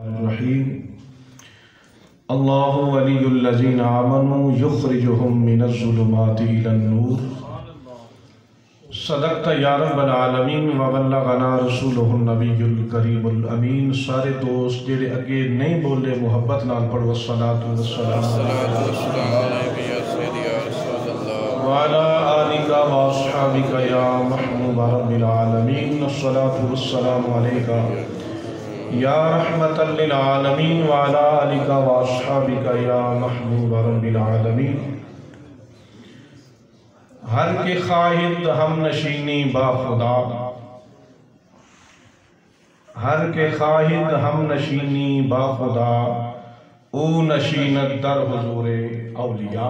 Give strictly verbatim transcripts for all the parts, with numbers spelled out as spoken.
الرحیم اللہ ولی الذین آمنوا یخرجهم من الظلمات الی النور صدقت یا رب العالمین وبلغنا رسولہ النبی الکریم الامین۔ سارے دوست جڑے اگے نہیں بولے محبت نال پڑھو الصلاۃ والسلام وعلی آلک واصحابک یا محبوب رب العالمین الصلاۃ والسلام علیک یا رحمت للعالمین وعلی آلک واصحابک یا محبوب رب العالمین۔ ہر کے خواہد ہم نشینی با خدا، ہر کے خواہد ہم نشینی با خدا، او نشینت در حضور اولیاء،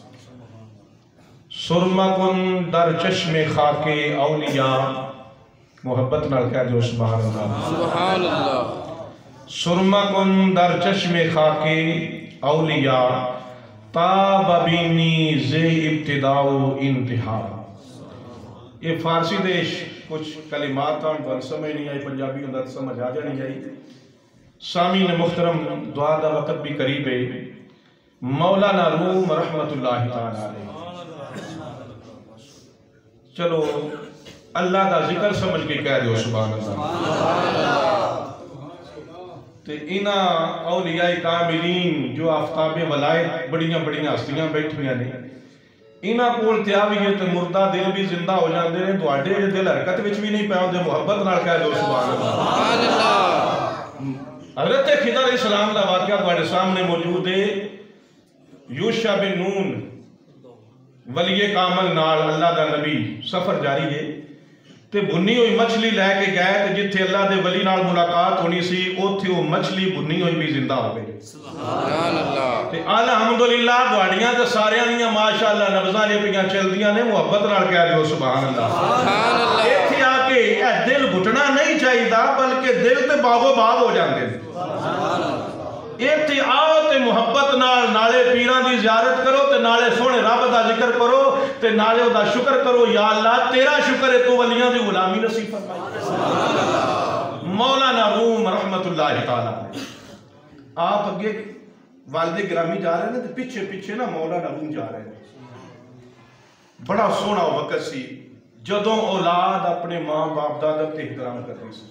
سرما کن در چشم خاک اولیاء۔ محبت نال کہہ دو سبحان اللہ، سبحان اللہ۔ سرما کن در چشم خاک اولیاء، تاب بینی زی ابتداء و انتہا۔ یہ فارسی دیش کچھ کلمات آن پر سمجھ نہیں آئی، پنجابی اندر سمجھ آ جانی آئی۔ سامعین محترم، دعا دا وقت بھی قریب ہے۔ مولانا روم رحمت اللہ تعالی علیہ، چلو اللہ دا ذکر سمجھ کے کہہ دو سبحان اللہ۔ تے اینا اولیاء کاملین جو آفتاب ولایت بڑیاں بڑیاں ہستیاں بیٹھیاں نے، اینا کول تے آویے تے مردہ دل بھی زندہ ہو جاندے نے، تواڈے جے دل حرکت وچ بھی نہیں پے ہوندے، محبت نال کہہ دو سبحان اللہ۔ حضرت خضر علیہ السلام دا واقعہ تواڈے سامنے موجود ہے۔ یوشع بن نون ولی کامل نال اللہ دا نبی سفر جاری ہے تے بھنی ہوئی مچھلی لے کے گئے تے جتھے اللہ دے ولی نال ملاقات ہونی سی اوتھے وہ مچھلی بھنی ہوئی بھی زندہ ہو گئی۔ سبحان اللہ۔ تے الحمدللہ تواڈیاں تے ساریاں دیاں ماشاءاللہ نبضاں نے پیاں چلدیاں نے، محبت نال کہہ دیو سبحان اللہ۔ سبحان اللہ۔ ایتھے آ کے اے دل گھٹنا نہیں چاہیدا بلکہ دل تے باغ و باغ ہو جاندے نے۔ سبحان اللہ۔ ایتھے آؤ تے محبت نال نالے پیراں دی زیارت کرو تے نالے سونے رب دا ذکر کرو تے نالے دا شکر کرو، یا اللہ تیرا شکر ہے تو ولیاں دی غلامی نصیب فرمائی۔ مولانا روم رحمت اللہ تعالی، آپ اگے والد گرامی جا رہے ہیں تے پیچھے پیچھے نا مولانا روم جا رہے ہیں۔ بڑا سونا وقت سی جدوں اولاد اپنے ماں باپ دا ادب تے احترام کرتی سی۔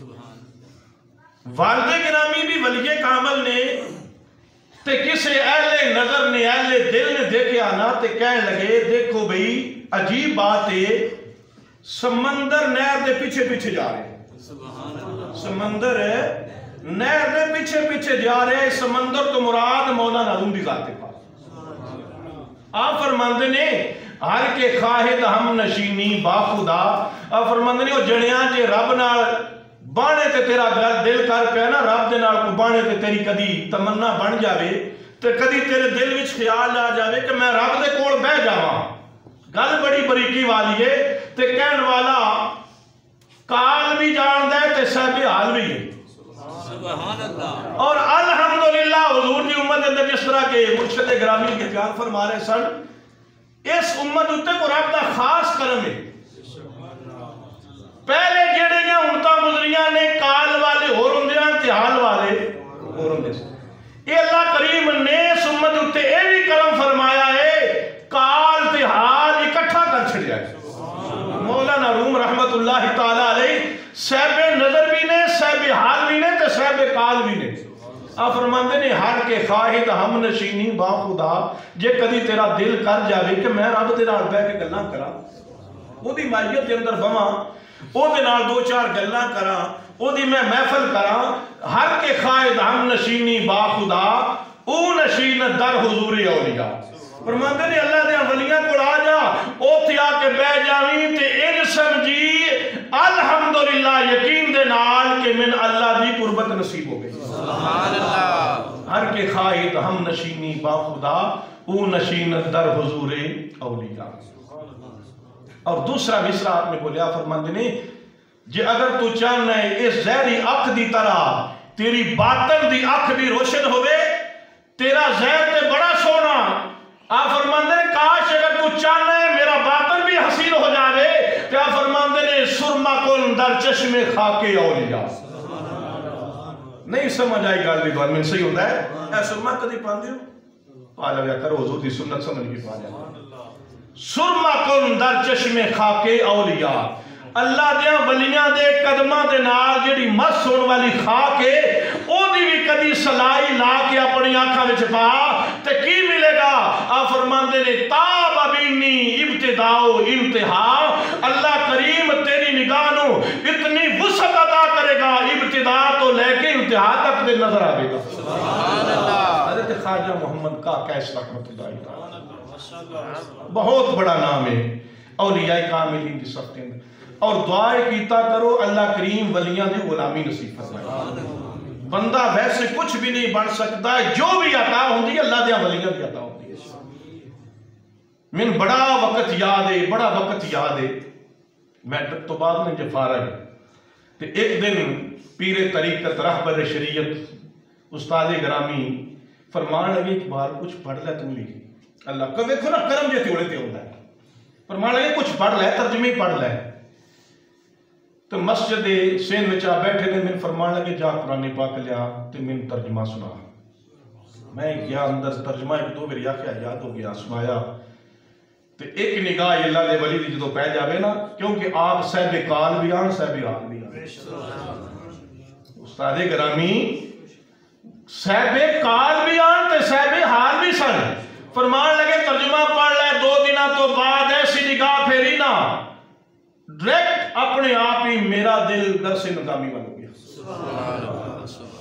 والد گرامی بھی ولی کامل نے تے کسے اہل نظر نے اہل دل نے دیکھے آنا تے کہنے لگے دیکھو بھئی عجیب بات ہے، سمندر نہر دے پیچھے پیچھے جا رہے ہیں۔ سمندر نہر دے پیچھے پیچھے جا رہے ہیں، سمندر تو مراد مولانا روم دی ذات پاک۔ آپ فرماندے نے ہر کے خواہد ہم نشینی با خدا، آپ فرماندے نے وہ جڑیاں جے رب نال بانے تے تیرا دل کر پہ نا رب دے نال کو بانے تے تیری کدی تمنا بن جاوے تے کدی تیرے دل وچ خیال آ جاوے کہ میں رب دے کول بہ جاواں، گل بڑی بریکی والی ہے تے کہن والا کال بھی جان دے تے صاحب حال بھی ہے۔ سبحان اللہ۔ اور الحمدللہ حضور دی امت اندر جس طرح کے مرشد گرامی کے بیان فرما رہے سن، اس امت اتے کو رب دا خاص کرم ہے۔ پہلے جڑے گے انتا گزریاں نے کال والے ہو رندیاں تے حال والے ہو رندے سے۔ یہ اللہ کریم نے سمت اتے اے بھی کرم فرمایا ہے، کال تے حال اکٹھا کر چھڑیا ہے۔ مولانا روم رحمت اللہ تعالی علیہ صاحب نظر بھی نے، صاحب حال بھی نے تے صاحب کال بھی نے۔ آپ فرماندے نے ہر کے خواہد ہم نشینی با خدا، جے کدی تیرا دل کر جاوے کہ میں رب دے نال بیٹھ کے گلاں کراں، وہ دی مائیت دے اندر بواں، او دے نال دو چار گلاں کراں، او دی میں محفل کراں، ہر کے خواہد ہم نشینی با خدا، او نشین در حضور اولیاء۔ فرماندے نے اللہ دے ولیاں کو آ جا، او تھی آ کے بہ جاویں تے انج سمجھی الحمدللہ یقین دے نال کہ من اللہ دی قربت نصیب ہو گئی۔ سبحان اللہ۔ ہر کے خواہد ہم نشینی با خدا، او نشین در حضور اولیاء۔ اور دوسرا مصرع آپ نے بولیا فرماندے نے جے اگر تو چاہنا ہے اس زہری اکھ دی طرح تیری باطن دی اکھ بھی روشن ہوئے، تیرا زہر تے بڑا سونا، آپ فرماندے نے کاش اگر تو چاہنا ہے میرا باطن بھی حسین ہو جاوے، تو آپ فرماندے نے سرما کن در چشم خاک اولیاء۔ نہیں سمجھ آئی گل بھی تو میں صحیح ہوتا ہے اے سرما کدی پاندے ہو پا لیا کرو حضور دی سنت سمجھ کے پا لیا سرما کن در چشم خاک اولیاء اللہ دیا ولیاں دے قدمہ دے نال جڑی مس ہون والی خاک ہے او دی بھی کدی سلائی لا کے اپنی آنکھاں وچ پا تے کی ملے گا آ فرماندے نے تاب بینی ابتداء انتہا اللہ کریم تیری نگاہ نو اتنی وسعت عطا کرے گا ابتداء تو لے کے انتہا تک دے نظر آئے گا سبحان اللہ حضرت خواجہ محمد کا کیس رحمت اللہ تعالی بہت بڑا نام ہے اولیاء کاملین کی صفت اندر اور دعائے کیتا کرو اللہ کریم ولیاں دی غلامی نصیب فرمائے بندہ ویسے کچھ بھی نہیں بن سکتا ہے جو بھی عطا ہوندی ہے اللہ دیا ولیاں دی عطا ہوندی ہے من بڑا وقت یاد ہے بڑا وقت یاد ہے میٹرک تو بعد میں جو فارغ ہے کہ ایک دن پیر طریقت رہبر شریعت استاد گرامی فرمان لگے ایک بار کچھ پڑھ لے تم لکھی اللہ کبھی کھنا کرم جیتے ہوئے تے ہوتا ہے فرمان لگے کچھ پڑھ لے ترجمے پڑھ لے تو مسجد سین وچا بیٹھے نے من فرمان لگے جا قرآن پاک لیا تو من ترجمہ سنا میں گیا اندر ترجمہ ایک دو میری آخیا یاد ہو گیا سنایا تو ایک نگاہ اللہ دے ولی دی جدو پہ جاوے نا کیونکہ آپ صاحب کال بھی آن صاحب حال بھی آن استاد گرامی صاحب کال بھی آن تے صاحب حال بھی سن فرمان لگے ترجمہ پڑھ لے دو دنہ تو بعد ایسی نگاہ پھیری نا ڈریکٹ اپنے آپ ہی میرا دل در سے نظامی بن گیا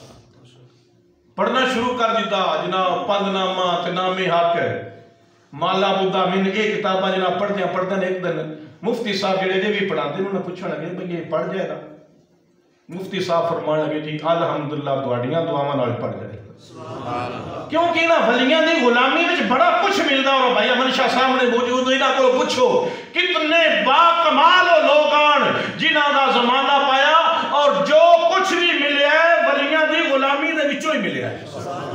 پڑھنا شروع کر دیتا جناب پند نامہ تنام حق مالا بودھا من ایک کتابہ جناب پڑھ دیا پڑھ دیا ایک دن مفتی صاحب جڑے جے بھی پڑھا دے انہوں نے پوچھا لگے بھئی یہ پڑھ جائے گا مفتی صاحب فرمان لگے جی الحمدللہ دعاڑیاں دعاواں نال پڑھ جائے کیونکہ نا ولیاں دی غلامی وچ بڑا کچھ ملدا اور بھائی امن شاہ سامنے موجود انہاں کو پوچھو کتنے با کمال لوگ آن جنہاں دا زمانہ پایا اور جو کچھ بھی ملیا ہے ولیاں دی غلامی دے وچوں ہی ملیا ہے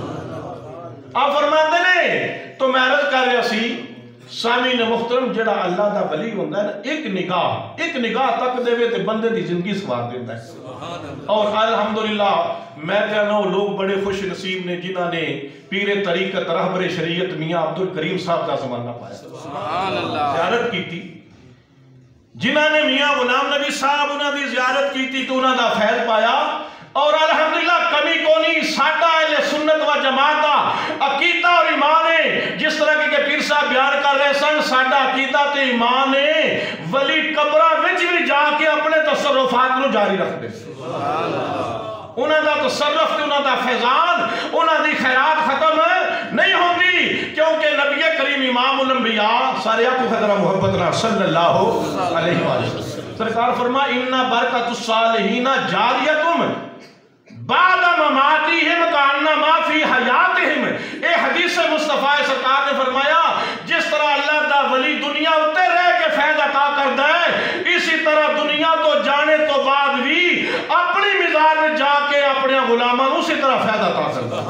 آپ فرماندے نے تو میں عرض کر رہا سی سامعین محترم جڑا اللہ دا ولی ہوندا ہے نا ایک نگاہ ایک نگاہ تک دے وے تے بندے دی زندگی سوار دیندا ہے اور الحمدللہ میں کہنا ہوں لوگ بڑے خوش نصیب نے جنہاں نے پیر طریقت رہبر شریعت میاں عبد الکریم صاحب دا زمانہ پایا سبحان اللہ زیارت کی تھی جنہاں نے میاں غلام نبی صاحب انہاں دی زیارت کی تھی تو انہاں دا فیض پایا اور الحمدللہ کمی کونی ساڈا اہل سنت و جماعت دا عقیدہ اور ایمان ہے جس طرح کہ پیر صاحب بیان کر رہے سن ساڈا عقیدہ تے ایمان ہے ولی قبرہ وچ بھی جا کے اپنے تصرفات نو جاری رکھ دے سبحان اللہ انہاں دا تصرف تے انہاں دا فیضان انہاں دی خیرات ختم نہیں ہوندی کیونکہ نبی کریم امام الانبیاء سارے کو حضرت محبت نہ صلی اللہ علیہ وسلم سرکار فرما ان برکت الصالحین جاریتم بعد مماتہم کانما فی حیاتہم اے حدیث مصطفیٰ سرکار نے فرمایا جس طرح اللہ دا ولی دنیا اتے رہ کے فیض عطا کرتا ہے اسی طرح دنیا تو جانے تو بعد بھی اپنی مزار میں جا کے اپنے غلاموں اسی طرح فیض عطا کرتا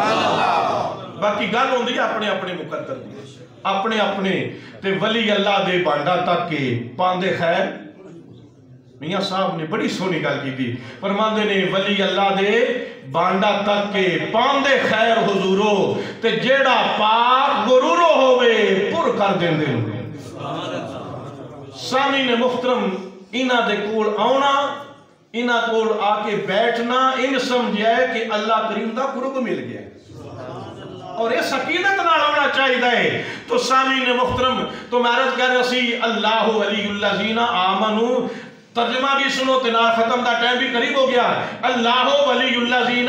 ہے باقی گل ہوندی اپنے اپنے مقدر دی اپنے اپنے تے ولی اللہ دے بانڈا تک کے پاندے خیر میاں صاحب نے بڑی سونی گل کی تھی فرماندے نے ولی اللہ دے بانڈا تک کے پاندے خیر حضورو تے جیڑا پاک غرورو ہوئے پر کر دیں دے ہوئے سامعین محترم انہاں دے کول آونا انہاں کول آ کے بیٹھنا ان سمجھے کہ اللہ کریم دا قرب مل گیا اور اس عقیدت نہ ہونا چاہیے تو سامعین محترم تو میں عرض کر رہا سی اللہ ولی الذین آمنوا ترجمہ بھی سنو تنا ختم دا ٹائم بھی قریب ہو گیا اللہ ولی الذین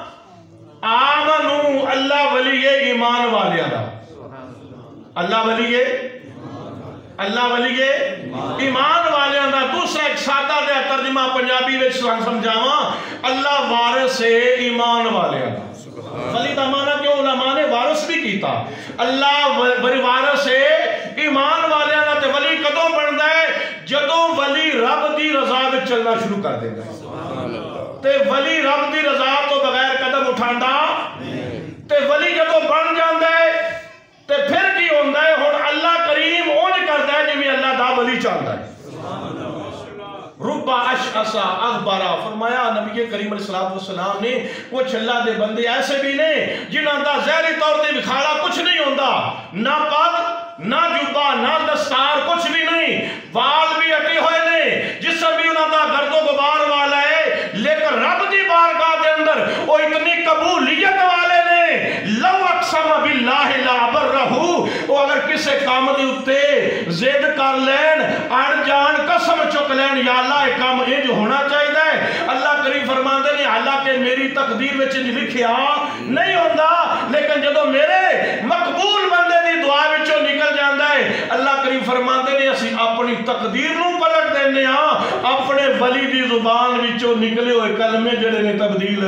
آمنوا اللہ ولی ایمان والیاں دا اللہ ولی اللہ ولی ایمان والیاں دا دوسرا ایک سادہ دیا ترجمہ پنجابی وچ سمجھاواں اللہ وارث ہے ایمان والیاں دا ولی دا معنی کیوں علماء نے وارث بھی کیتا اللہ ولی وارث ہے ایمان والیاں دا تے ولی کدوں بندا ہے جدوں ولی رب دی رضا وچ چلنا شروع کر دیندا ہے تے ولی رب دی رضا تو بغیر قدم اٹھاندا تے ولی جدوں بن جاندا ہے تے پھر کی ہوندا ہے ہن اللہ کریم اونج کردا ہے جویں اللہ دا ولی چاہندا ہے رب اشعث عبسہ اخبارہ فرمایا نبی کریم علیہ السلام نے کچھ اللہ دے بندے ایسے بھی نے جنہاں دا ظاہری طور تے وکھاڑا کچھ نہیں ہوندا، نہ پگ نہ جبہ نہ دستار کچھ بھی نہیں، وال بھی اٹے ہوئے نے، جسم بھی انہاں دا گرد و غبار والا ہے، لیکن رب دی بارگاہ دے اندر وہ اتنی قبولیت والے نے، لو اقسم باللہ لا برہو، وہ اگر کسے کام دی اتے زید کر لین اڑ جان قسم چک لین یا اللہ ایک کام یہ جو ہونا چاہیے ہے، اللہ کریم فرماندے نے حالانکہ میری تقدیر وچ لکھیا نہیں ہوندا، لیکن جدو میرے مقبول بندے دی دعا وچوں نکل جاندا ہے، اللہ کریم فرماندے نے اسی اپنی تقدیر نو پلٹ دینے ہاں، اپنے ولی دی زبان وچوں نکلے ہوئے کلمے جڑے نے تبدیل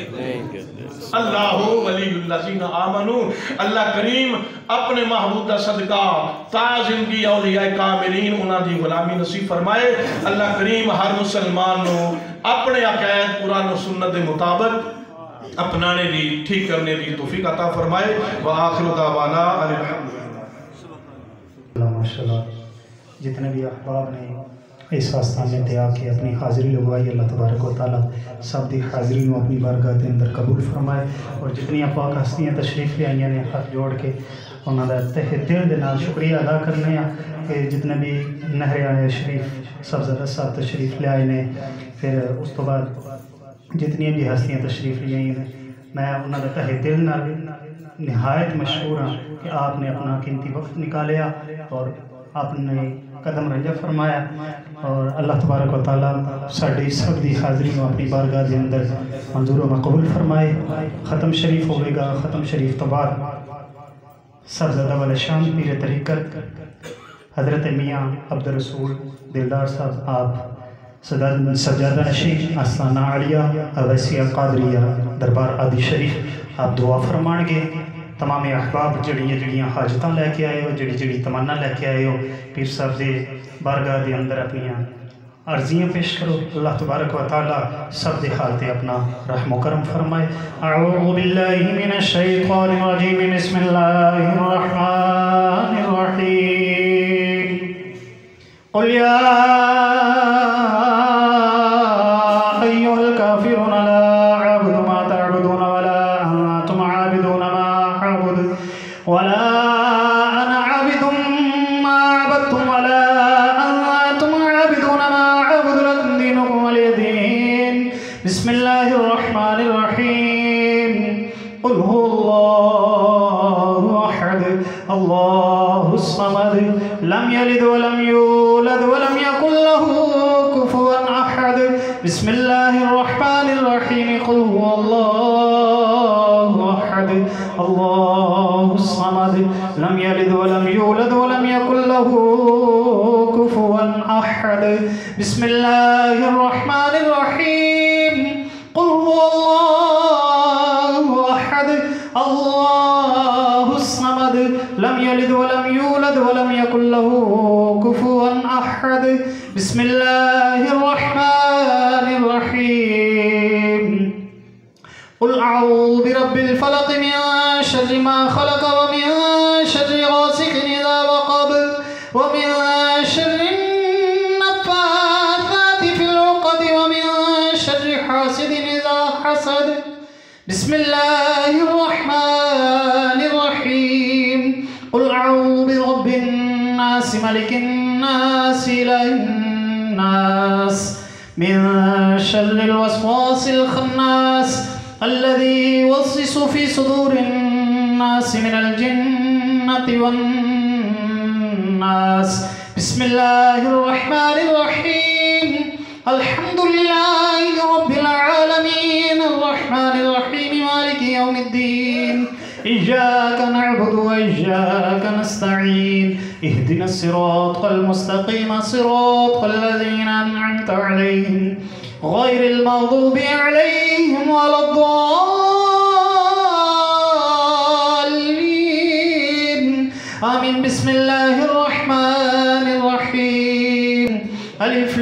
اللہ ولی الذین آمنو، اللہ کریم اپنے محبوب دا صدقہ تا زندگی اولیاء کاملین انہاں دی غلامی نصیب فرمائے، اللہ کریم ہر مسلمان نو اپنے عقائد قرآن و سنت دے مطابق اپنانے دی ٹھیک کرنے دی توفیق عطا فرمائے، وآخر دعوانا الحمدللہ۔ ماشاءاللہ جتنے بھی احباب نے اس آستانے تے آ کے اپنی حاضری لگوائی، اللہ تبارک و تعالیٰ سب دی حاضری نو اپنی بارگاہ دے اندر قبول فرمائے، اور جتنی پاک ہستیاں تشریف لے آئیاں نے ہاتھ جوڑ کے انہاں دا تہ دل دے نال شکریہ ادا کرنے ہیں کہ جتنے بھی نہر شریف سبزہ صاحب تشریف لے آئے نے، پھر اس تو بعد جتنی بھی ہستیاں تشریف لے آئی ہیں، میں انہاں دا تہ دل نال نہایت مشہور ہوں کہ آپ نے اپنا قیمتی وقت نکالیا اور آپ نے قدم رجع فرمایا، اور اللہ تبارک و تعالیٰ ساڑھی سب دی حاضری میں اپنی بارگاہ دے اندر منظور و مقبول فرمائے۔ ختم شریف ہوئے گا، ختم شریف تو بعد سبزدہ والا شام پیر طریقت حضرت میاں عبد الرسول دلدار صاحب آپ سجادہ نشین آستانہ عالیہ اویسیہ قادریہ دربار عادی شریف آپ دعا فرمان گے، تمام احباب جڑیاں جڑیاں حاجتاں لے کے آئے ہو، جڑی جڑی تمنا لے کے آئے ہو، پیر صاحب دے بارگاہ دے اندر اپنی عرضیاں پیش کرو، اللہ تبارک و تعالیٰ سب دے حالتے اپنا رحم و کرم فرمائے۔ اعوذ باللہ من الشیطان الرجیم، بسم اللہ الرحمن الرحیم، قل یا ایہا الکافرون لا اعبد ما تعبدون ولا انتم عابدون ما اعبد ولا انا عابد ما عبدتم ولا انتم عابدون ما اعبد لكم دينكم ولي دين، بسم الله الرحمن الرحيم، قل هو الله احد الله الصمد لم يلد ولم يولد ولم يكن له كفوا احد، بسم الله الرحمن الرحيم، قل هو الله احد الله الصمد لم يلد ولم يولد ولم يكن له كفوا احد، بسم الله الرحمن الرحيم، قل هو الله احد الله الصمد لم يلد ولم يولد ولم يكن له كفوا احد، بسم الله الرحمن الرحيم، قل اعوذ برب الفلق من شر ما خلق ومن شر غاسق اذا وقب ومن شر النفاثات في العقد ومن شر حاسد اذا حسد، بسم الله الرحمن الرحيم، قل اعوذ برب الناس ملك الناس اله الناس من شر الوسواس الخناس الذي يوسوس في صدور الناس من الجنة والناس، بسم الله الرحمن الرحيم، الحمد لله رب العالمين الرحمن الرحيم مالك يوم الدين، إياك نعبد وإياك نستعين، اهدنا الصراط المستقيم صراط الذين أنعمت عليهم غير المغضوب عليهم ولا الضالين آمين، بسم الله الرحمن الرحيم، ألف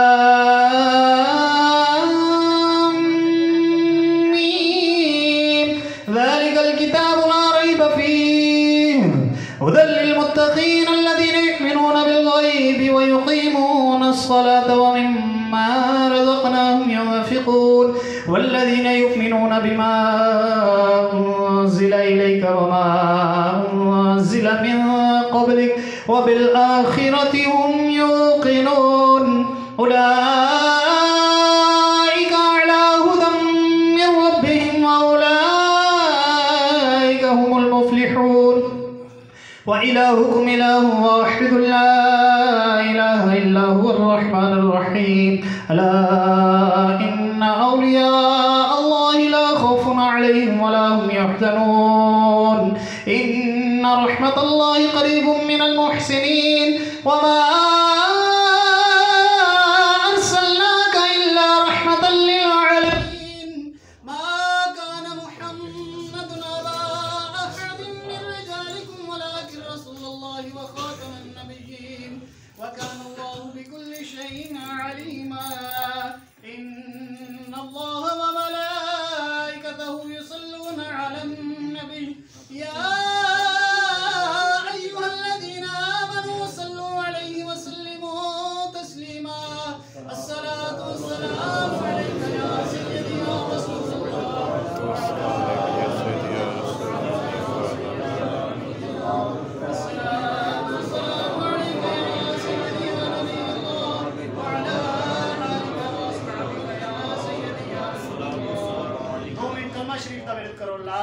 لام ميم، ذلك الكتاب لا ريب فيه هدى للمتقين الذين يؤمنون بالغيب ويقيمون الصلاة ومما رزقناهم والذين يؤمنون بما أنزل إليك وما أنزل من قبلك وبالآخرة هم يوقنون أولئك على هدى من ربهم وأولئك هم المفلحون وإلهكم إله واحد لا إله إلا هو الرحمن الرحيم ألا إن أولياء الله لا خوف عليهم ولا هم يحزنون إن رحمة الله قريب من المحسنين وما أرسلناك إلا رحمة للعالمين ما كان محمد أبا أحد من رجالكم ولكن رسول الله وخاتم النبيين وكان الله بكل شيء عليما إن الله وملائكته يصلون على النبي يا أيها الذين آمنوا صلوا عليه وسلموا تسليما الصلاة والسلام عليك يا سيدي يا رسول الله الصلاة والسلام عليك يا سيدي يا نبي الله وعلى آلك وأصحابك يا سيدي يا رسول الله دو منٹ کلمہ شریف کا ورد کرو لا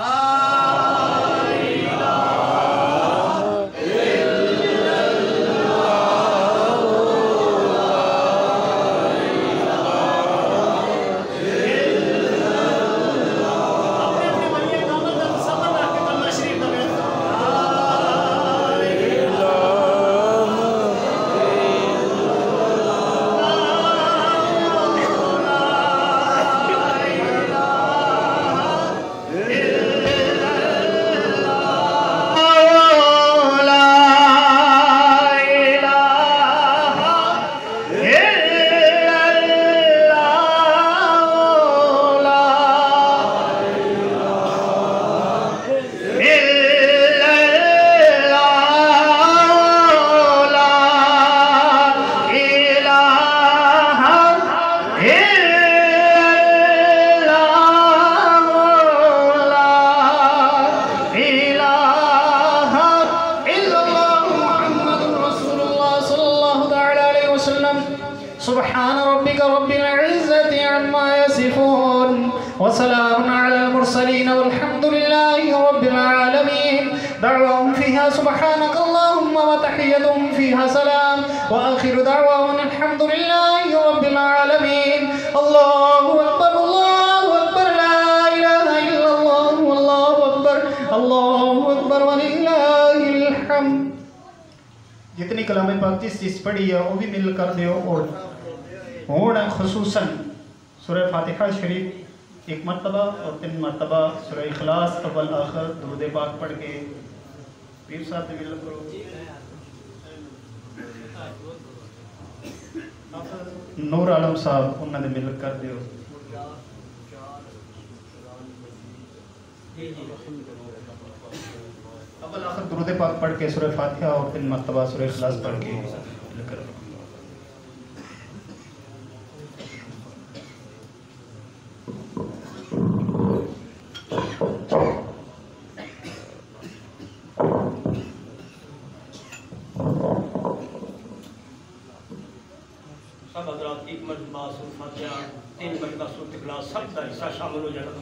سبحان ربك رب العزة عما يصفون وسلام على المرسلين والحمد لله رب العالمين دعواهم فيها سبحانك اللهم وتحيتهم فيها سلام وآخر دعواهم الحمد لله رب العالمين الله أكبر الله أكبر لا إله إلا الله والله أكبر الله أكبر ولله الحمد. جتنی کلام پاک جس چیز پڑھی ہے وہ بھی مل کر دیو اور ہون خصوصاً سورہ فاتحہ شریف ایک مرتبہ اور تین مرتبہ سورہ اخلاص اول آخر درود پاک پڑھ کے پیر صاحب سے مل کرو. نور عالم صاحب انہوں نے مل کر دیو. اول آخر درود پاک پڑھ کے سورہ فاتحہ اور تین مرتبہ سورہ اخلاص پڑھ کے مل کر سب حضرات ایک مرتبہ سورہ فاتحہ تین مرتبہ سورہ اخلاص سب کا حصہ شامل ہو جائے.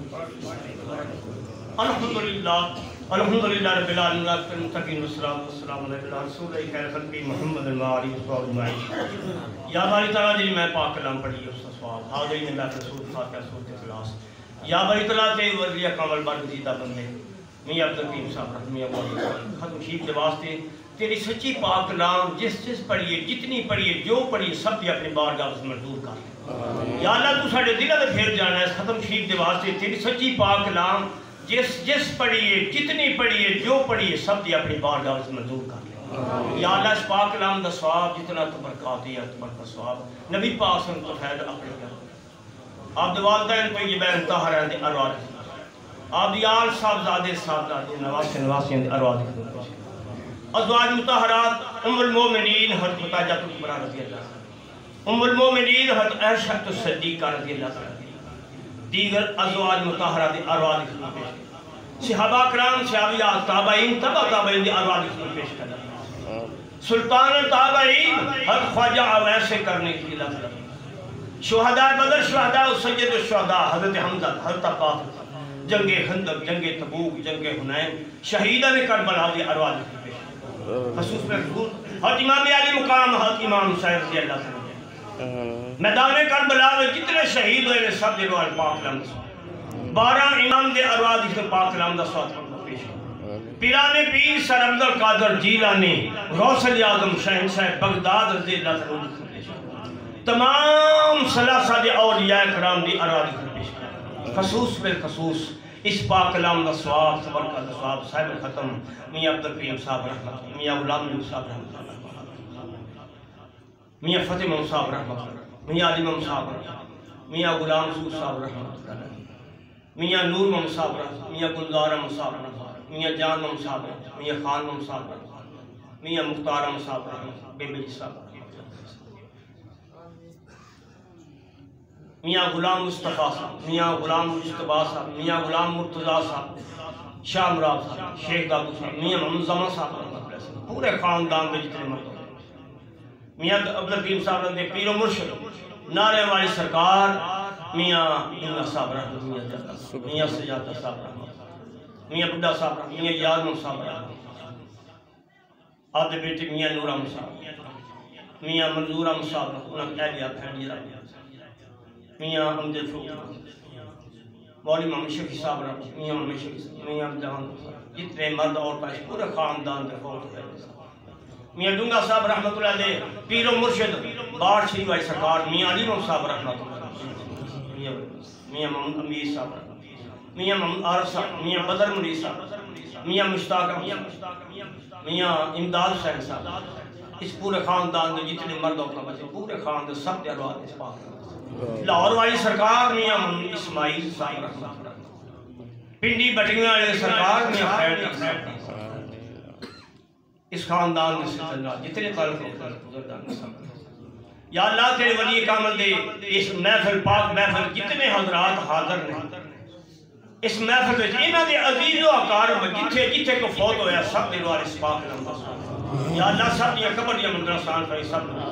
الحمدللہ الحمدللہ رب العالمین المتقین والصلاۃ والسلام علی رسول خیر خلق محمد المعالی صلی اللہ علیہ یا باری تعالیٰ جی میں پاک کلام پڑھی اس کا سوال حاضرین اللہ کے رسول فاتحہ سورۃ اخلاص یا باری تعالیٰ تے وزیہ کامل برگزیدہ بندے میاں عبدالکریم صاحب رحمی اللہ ختم شیف کے واسطے تیری سچی پاک کلام جس جس پڑھیے جتنی پڑھیے جو پڑھیے سب کی اپنی بارگاہ سے منظور کر یا اللہ تو ساڈے دلوں میں پھر جانا ہے ختم شیف کے واسطے تیری سچی پاک کلام جس جس پڑھیے جتنی پڑھیے جو پڑھیے سب کی اپنی بارگاہ سے منظور کر یا اللہ اس پاک کلام دا ثواب جتنا تبرکات ہے تبرکات ثواب نبی پاک صلی اللہ علیہ وسلم اپنے آپ دے والدین طیبین طاہرین دے ارواح آپ دی آل صاحبزادے صاحبزادے نواسے نواسیاں دے ارواح دے ازواج مطہرات ام المومنین حضرت مطاجہ کبریٰ رضی اللہ عنہ ام المومنین حضرت عائشہ الصدیقہ رضی اللہ عنہ دیگر ازواج مطہرات دی ارواح دی خدمت پیش کریں صحابہ کرام صحابیات تابعین تبع تابعین دی ارواح دی خدمت پیش کریں سلطان التابعین حضرت خواجہ اویس کرنے کی لفظ شہداء بدر شہداء سید الشہداء حضرت حمزہ حضرت عباس جنگ خندق جنگ تبوک جنگ حنین شہیدان کربلا دی ارواح دی خدمت پیش کریں خصوص میں حضرت امام علی مقام حضرت امام حسین رضی اللہ عنہ میدان کربلا میں جتنے شہید ہوئے سب دے روح پاک لمد بارہ امام دے ارواح دی پاک لمد سوات پیش پیران پیر سر عبد القادر جیلانی غوث اعظم شہنشاہ بغداد رضی اللہ عنہ تمام ثلاثہ دے اولیاء کرام دی ارواح دی پیش خصوص بالخصوص اس پاک کلام دا ثواب صبر کا ثواب صاحب ختم میاں عبد الکریم صاحب رحمت میاں غلام نبی صاحب رحمت میاں فتح محمد صاحب رحمت میاں علی محمد صاحب رحمت میاں غلام رسول صاحب رحمت میاں نور محمد صاحب رحمت میاں گلزار محمد صاحب رحمت میاں جان محمد صاحب رحمت میاں خان محمد صاحب رحمت میاں مختار محمد صاحب رحمت بے بے صاحب میاں غلام مصطفیٰ صاحب میاں غلام مصطفیٰ صاحب میاں غلام مرتضیٰ صاحب شاہ مراد صاحب شیخ دادو صاحب میاں محمد زمان صاحب پورے خاندان میں جتنے مرد میاں عبد الکریم صاحب رحمت پیر و مرشد نعرے والی سرکار میاں میاں صاحب رحمت میاں سجادہ صاحب رحمت میاں بڑھا صاحب رحمت میاں یادم صاحب رحمت آدھے بیٹے میاں نورم صاحب میاں منظورم صاحب رحمت انہوں نے اہلیہ پھینڈی رحمت میاں حمد فروغ مولی محمد شفیع صاحب رحمت میاں محمد شفیع میاں جہان جتنے مرد اور پاس پورے خاندان دے فوت ہوئے میاں ڈونگا صاحب رحمت اللہ علیہ پیر و مرشد باڑ شریف والی سرکار میاں علی محمد صاحب رحمت اللہ علیہ میاں محمد امیر صاحب رحمت میاں محمد عارف صاحب میاں بدر مری صاحب میاں مشتاق میاں امداد حسین صاحب اس پورے خاندان دے جتنے مرد اور بچے پورے خاندان سب دے ارواح اس پاک لاہور والی سرکار میاں محمد اسماعیل صاحب رحمت اللہ پنڈی بٹنگی والی سرکار میاں خیر صاحب اس خاندان میں سے اللہ جتنے تعلق ہوتا یا اللہ تیرے ولی کامل دے اس محفل پاک محفل جتنے حضرات حاضر ہیں اس محفل میں انہاں دے عزیز و اقارب جتھے جتھے کو فوت ہویا سب دے روح اس پاک نام یا اللہ سب دیا قبر دیا مندر آسان فرے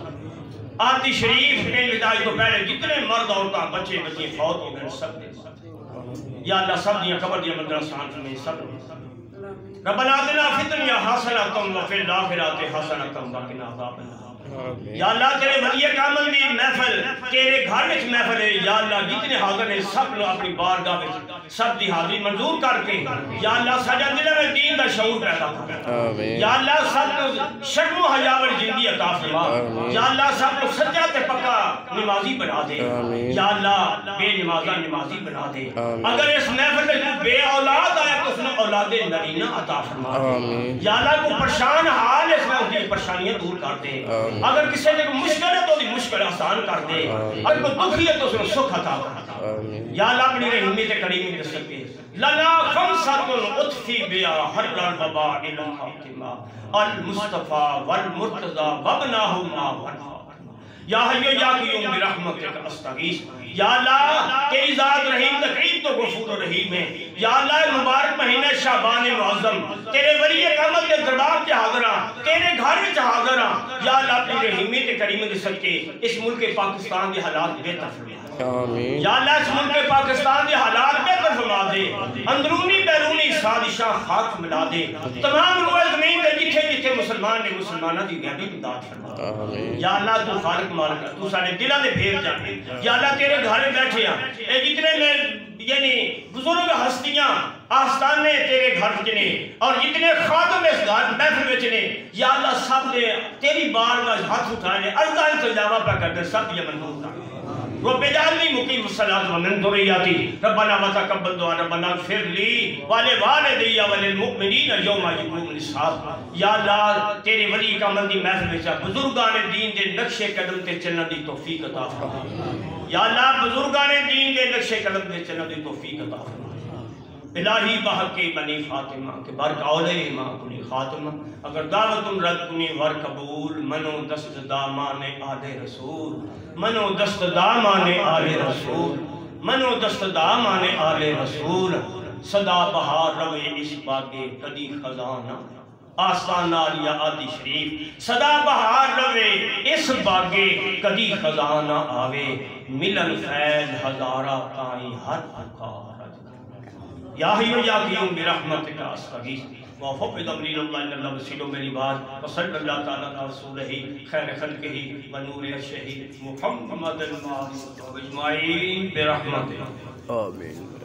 سب آتی شریف میں لدائی تو پہلے جتنے مرد عورتاں بچے بچے فوت ہو گئے سب دے یا اللہ سب دیا قبر دیا مندر آسان فرے سب ربنا آتنا فی الدنیا حسنۃ وفی الآخرۃ حسنۃ وقنا عذاب النار یا اللہ تیرے ولی کامل دی محفل تیرے گھر وچ محفل ہے یا اللہ جتنے حاضر ہیں سب لوگ اپنی بارگاہ وچ سب دی حاضری منظور کر کے یا اللہ سجا دل میں دین دا شعور پیدا کر یا اللہ سب لوگ شرم و حیا والی زندگی عطا فرما یا اللہ سب لوگ سچا تے پکا نمازی بنا دے یا اللہ بے نمازہ نمازی بنا دے اگر اس محفل میں تو بے اولاد آیا تو اس نے اولاد نرینہ عطا فرما یا اللہ کو پریشان حال اس میں اس کی پریشانیاں دور کر دے اگر کسی نے مشکل ہے تو دی مشکل آسان کر دے اگر کوئی دکھی ہے تو اس نے سکھ عطا کر دے یا اللہ اپنی رحمیت کریمی دے سکے لنا خمسۃ اطفی بیا حر البابا الى الخاتمہ المصطفیٰ والمرتضی وابناہما ورفا یا حیو یا قیوم برحمتک استغیث یا اللہ تیری ذات رحیم تقریب تو غفور و رحیم ہے یا اللہ مبارک مہینہ شعبان معظم تیرے ولی کامل کے دربار کے حاضراں تیرے گھر وچ حاضراں یا اللہ اپنی رحمیت کریم دے صدقے اس ملک پاکستان کے حالات بہتر فرما یا اللہ اس ملک پاکستان کے حالات بہتر فرما دے اندرونی بیرونی سازشاں خاک ملا دے تمام روئے زمین دے جتھے جتھے مسلمان نے مسلمانہ دی غیبی امداد فرما یا اللہ تو خالق مالک تو سارے دلہ دے بھیر جانے یا اللہ تیرے گھر بیٹھے ہیں اے جتنے میں یعنی بزرگ ہستیاں آستانے تیرے گھر وچنے اور جتنے خادم اس گھر محفل وچنے یا اللہ سب نے تیری بار میں ہاتھ اٹھانے ارضا انتظامہ پہ کرتے سب یہ منظور تھا رب اجعلنی مقیم الصلاۃ ومن ذریتی ربنا وتقبل دعا ربنا اغفر لی ولوالدی وللمؤمنین یوم یقوم الحساب یا اللہ تیرے ولی کامل دی محفل وچ بزرگان دین دے نقش قدم تے چلن دی توفیق عطا فرما یا اللہ بزرگان دین دے نقش قدم تے چلن دی توفیق عطا فرما الہی بحق بنی فاطمہ کے برک اولے ماں کنی خاتمہ اگر دعوتم رد کنی ور قبول منو دست دامان آل رسول منو دست دامان آل رسول منو دستدا مانے آل رسول صدا بہار روے اس باغے کدی خزانہ آستان آلیا آدی شریف صدا بہار روے اس باغے کدی خزانہ آوے ملن فیض ہزارہ تائیں ہر پکار یا حیو یا قیوم برحمتک استغیث وفق دمری اللہ ان اللہ وسیلو میری بات وصلی اللہ تعالیٰ علیہ رسولہ خیر خلقہ ونور عرشہ محمد المعالی و اجمعین برحمتک آمین.